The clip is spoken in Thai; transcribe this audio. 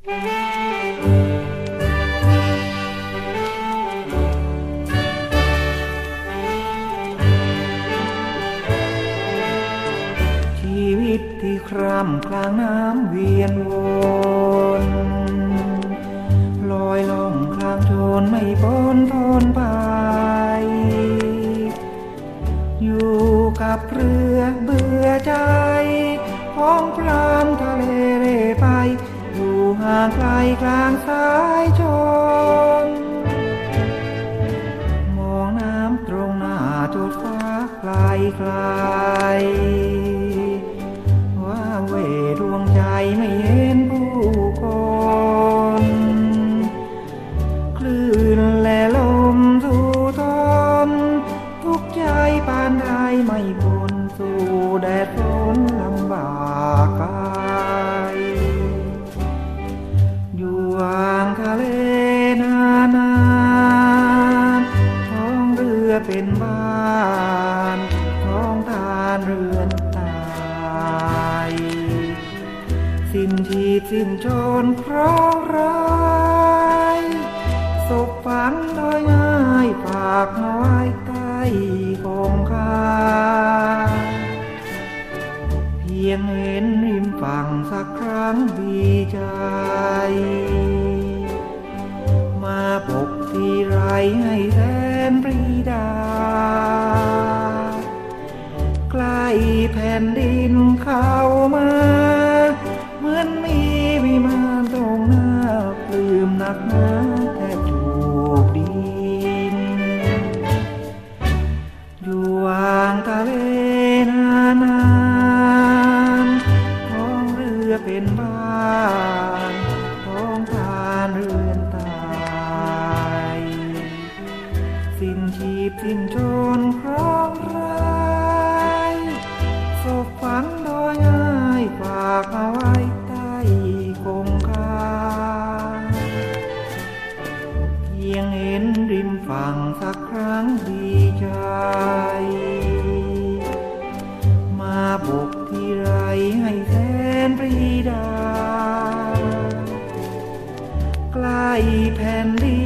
ชีวิตที่คร่ำกลางน้ำเวียนวนลอยล่องกลางโชนไม่พ้นทนไปอยู่กับเรือเบื่อใจพ้องพรานทะเลเร่ไปอยู่ห่างไกลกลางสายชนมองน้ำตรงหน้าจดฟ้าไกลไกลว่าเวดวงใจไม่เห็นผู้คนคลื่นและลมสู่ทนทุกใจปานใดไม่พ้นสู่แดดฝนลำบากกายอยู่ห่างทะเลนานๆท้องเรือเป็นบ้านท้องทานเรือนตายสิ้นชีพสิ้นชนเพราะร้ายศพฝังโดยง่ายฝากเอาไว้ใต้คงคาเพียงเห็นริมฝั่งสักครั้งดีใจมาพบทีไรให้แสนปรีดาใกล้แผ่นดินเข้ามาเหมือนมีวิมานตรงหน้าปลื้มหนักหนาแทบถูกดินอยู่ห่างทะเลนานๆท้องเรือเป็นบ้านท้องทานเรือนตายสิ้นชีพสิ้นชนเพราะร้ายศพฝังโดยง่ายฝากเอาไว้ใต้คงคาเพียงเห็นริมฝั่งสักครั้งดีใจมาบกทีไรให้แสนปรีดาใกล้แผ่นดิ